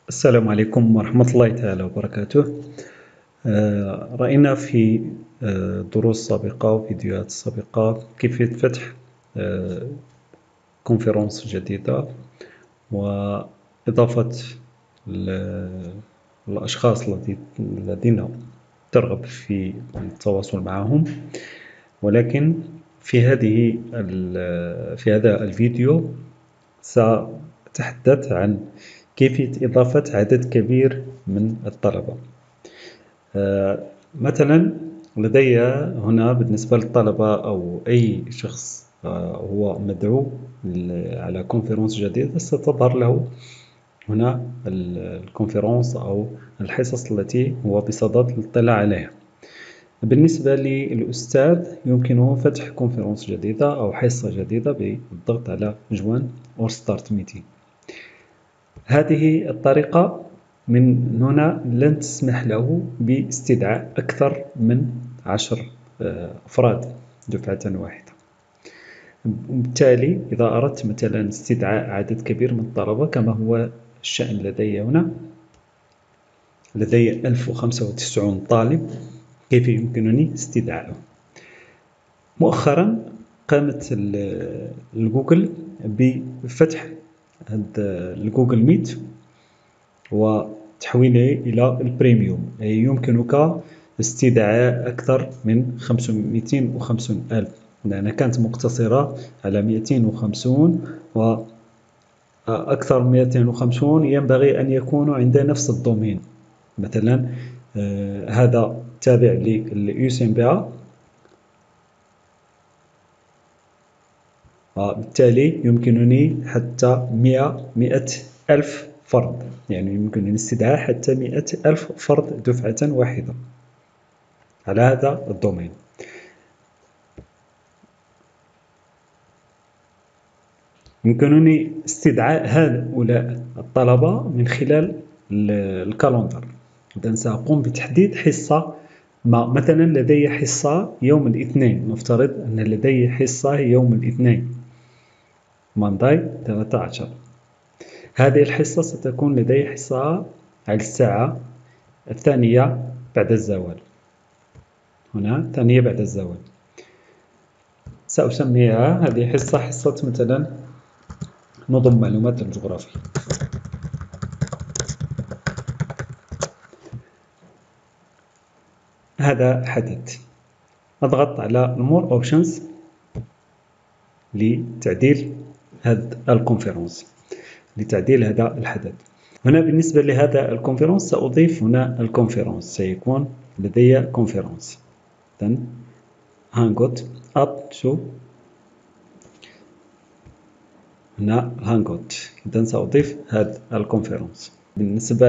السلام عليكم ورحمة الله تعالى وبركاته. رأينا في دروس سابقة وفيديوهات سابقة كيفية فتح كونفرنس جديدة وإضافة الأشخاص الذين ترغب في التواصل معهم، ولكن في هذا الفيديو سأتحدث عن كيفية إضافة عدد كبير من الطلبة. مثلا لدي هنا بالنسبة للطلبة أو أي شخص هو مدعو على كونفرنس جديدة، ستظهر له هنا الكونفرنس أو الحصص التي هو بصدد الاطلاع عليها. بالنسبة للأستاذ يمكنه فتح كونفرنس جديدة أو حصة جديدة بالضغط على Join or Start Meeting. هذه الطريقة من هنا لن تسمح له باستدعاء أكثر من 10 أفراد دفعة واحدة. وبالتالي إذا أردت مثلا استدعاء عدد كبير من الطلبة كما هو الشأن لدي هنا، لدي 1095 طالب، كيف يمكنني استدعائهم؟ مؤخرا قامت الجوجل بفتح الجوجل ميت وتحويله إلى البريميوم، أي يمكنك استدعاء أكثر من 250 ألف، لأنها كانت مقتصرة على 250، وأكثر من 250 ينبغي أن يكونوا عند نفس الدومين. مثلا هذا تابع للUSMBA، وبالتالي يمكنني حتى 100 ألف فرد، يعني يمكنني استدعاء حتى 100 ألف فرد دفعة واحدة على هذا الدومين. يمكنني استدعاء هؤلاء الطلبة من خلال الكالندر. إذن سأقوم بتحديد حصة مثلا لدي حصة يوم الاثنين، نفترض أن لدي حصة يوم الاثنين مانداي 13. هذه الحصة ستكون لدي حصة على الساعة 2 بعد الزوال، هنا 2 بعد الزوال. سأسميها هذه حصة مثلا نظم معلومات الجغرافيا. هذا حدث، أضغط على More Options لتعديل هذا الكونفرنس، لتعديل هذا الحدث. هنا بالنسبة لهذا الكونفرنس سأضيف هنا الكونفرنس، سيكون لدي كونفرنس Hangout up to هنا Hangout. إذن سأضيف هذا الكونفرنس. بالنسبة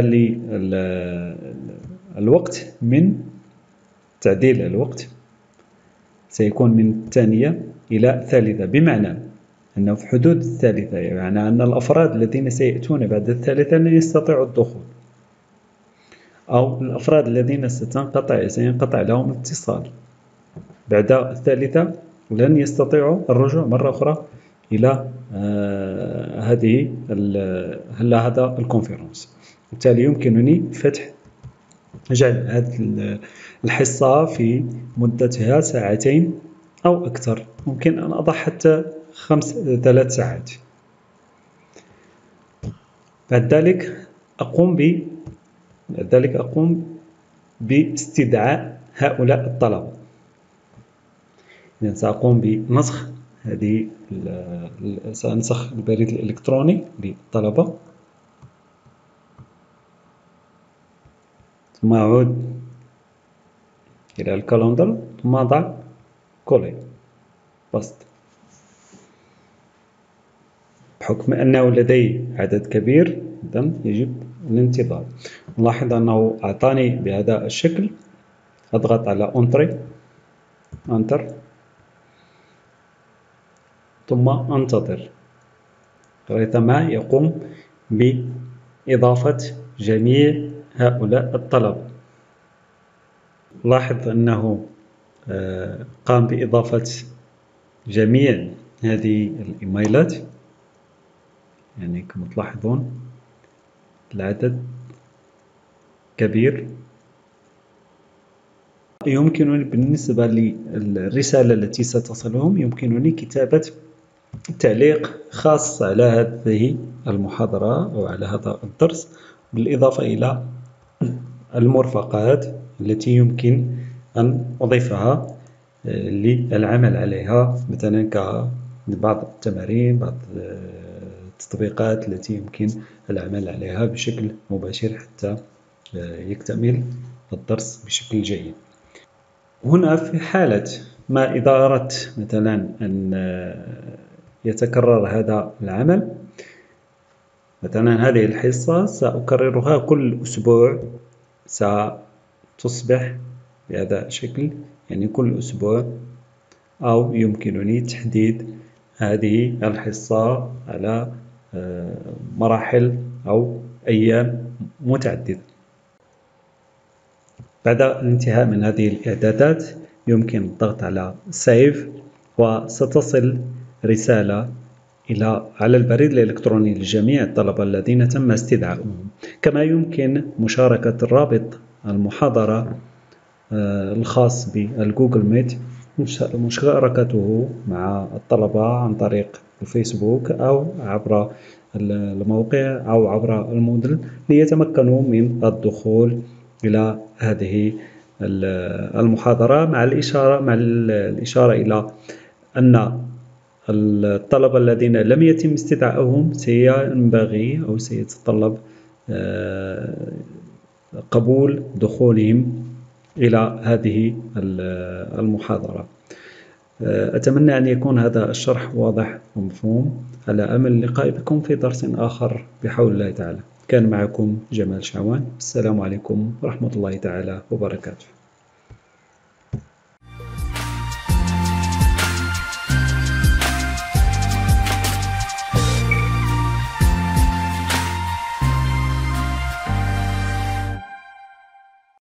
للوقت، من تعديل الوقت سيكون من 2 إلى 3، بمعنى أنه في حدود 3، يعني أن الأفراد الذين سيأتون بعد 3 لن يستطيعوا الدخول، أو الأفراد الذين سينقطع لهم الاتصال بعد 3 لن يستطيعوا الرجوع مرة أخرى إلى هذا الكونفرنس. بالتالي يمكنني جعل هذه الحصة في مدتها 2 ساعات أو أكثر، ممكن أن أضع حتى 3 ساعات. بعد ذلك أقوم باستدعاء هؤلاء الطلبة. سأقوم بنسخ سأنسخ البريد الإلكتروني للطلبة، ثم أعود إلى الكالندر، ثم أضع كولي باست. بحكم أنه لدي عدد كبير إذن يجب الانتظار. نلاحظ أنه أعطاني بهذا الشكل. أضغط على Enter ثم أنتظر ريثما يقوم بإضافة جميع هؤلاء الطلبة. لاحظ أنه قام بإضافة جميع هذه الإيميلات، يعني كما تلاحظون العدد كبير، يمكنني بالنسبة للرسالة التي ستصلهم يمكنني كتابة تعليق خاص على هذه المحاضرة أو على هذا الدرس، بالإضافة إلى المرفقات التي يمكن أن أضيفها للعمل عليها، مثلا كبعض التمارين، بعض التطبيقات التي يمكن العمل عليها بشكل مباشر حتى يكتمل الدرس بشكل جيد. هنا في حالة ما إذا أردت مثلا أن يتكرر هذا العمل، مثلا هذه الحصة سأكررها كل أسبوع، ستصبح بهذا الشكل، يعني كل أسبوع، أو يمكنني تحديد هذه الحصة على مراحل أو أيام متعددة. بعد الانتهاء من هذه الإعدادات يمكن الضغط على Save، وستصل رسالة على البريد الإلكتروني لجميع الطلبة الذين تم استدعائهم. كما يمكن مشاركة الرابط المحاضرة الخاص بالجوجل ميت، مشاركته مع الطلبة عن طريق الفيسبوك أو عبر الموقع أو عبر المودل، ليتمكنوا من الدخول إلى هذه المحاضرة، مع الإشارة إلى أن الطلبة الذين لم يتم استدعائهم سينبغي أو سيتطلب قبول دخولهم إلى هذه المحاضرة. أتمنى أن يكون هذا الشرح واضح ومفهوم، على أمل اللقاء بكم في درس آخر بحول الله تعالى. كان معكم جمال شعوان، السلام عليكم ورحمة الله تعالى وبركاته.